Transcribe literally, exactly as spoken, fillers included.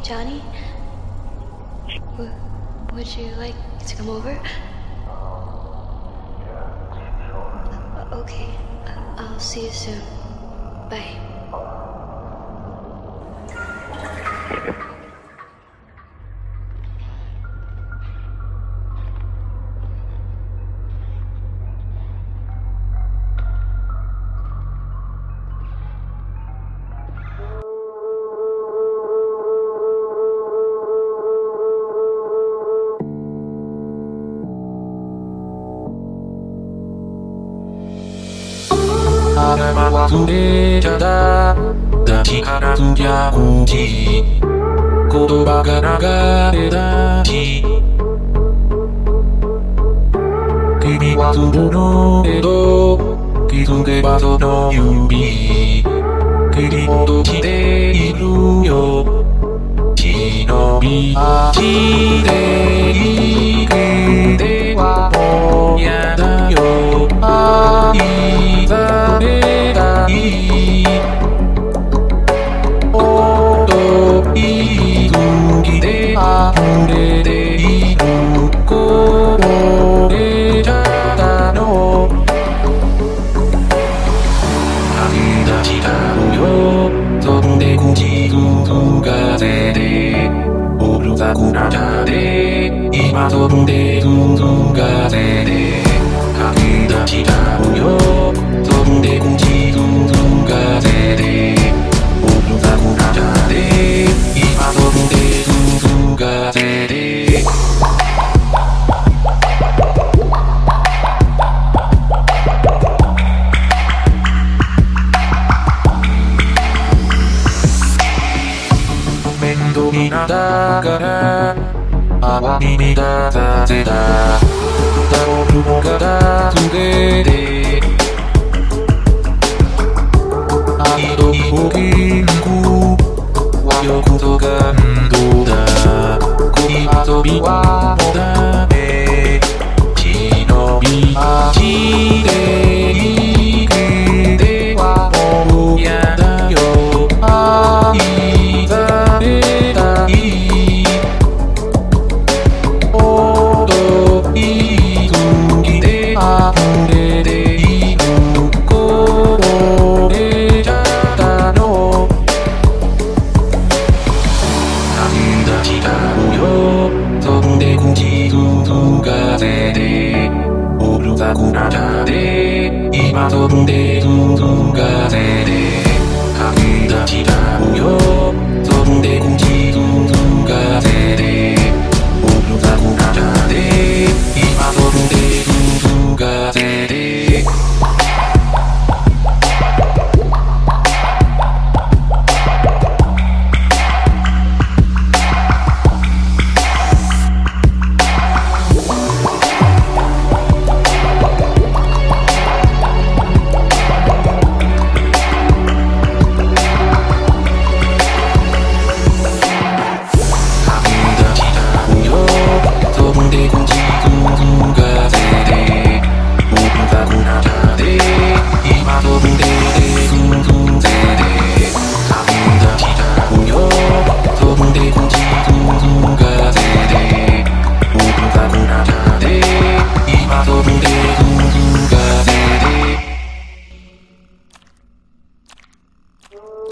Johnny? W- would you like to come over? Uh, okay, I'll see you soon. Bye. 하나만 와도 되잖아 다시 하나 숨겨오지 고도바가 나가네 다시 그리 와도 모르해도 그 속에 봐서 너 유비 그리고도 기대 이루요 신업이 기대이 그대와 뭐야다요 아이사베다이 오도 이둥기대 아무레데 이루고 오래자다노 아기다시 다모여 서군대 구지둥둥가 세대 오르사구나 자대 이마 서군대 둥둥가 세대 아기다시 다모여 서군대 구지둥둥가 세대 오르사구나 자대 이마 서군대 둥둥가 세대 맹독이 나다가라 아와님이 다사세다 따로 부모가 다 두개대 아이도 이복인구 와여 구서간도다 고이와서비와 보다네 신업이 지대이 그대와 뭐야다요 아이사베다이 오도 이둥기대 아무레데 이루고 오래자다노 아기다시 다모여 서군대 구지둥둥가 세대 오르사구나 자대 이마 서군대 둥둥가 세대 아기다시 다모여 서군대 구지둥둥가 세대 오르사구나 자대 이마 서군대 둥둥가 세대 서군대 구지둥둥가 세대 오르사구나 자대 이마 서군대 둥둥 세대 아기다시 다모여 서군대 구지둥둥가 세대 오르사구나 자대 이마 서군대 둥둥가 세대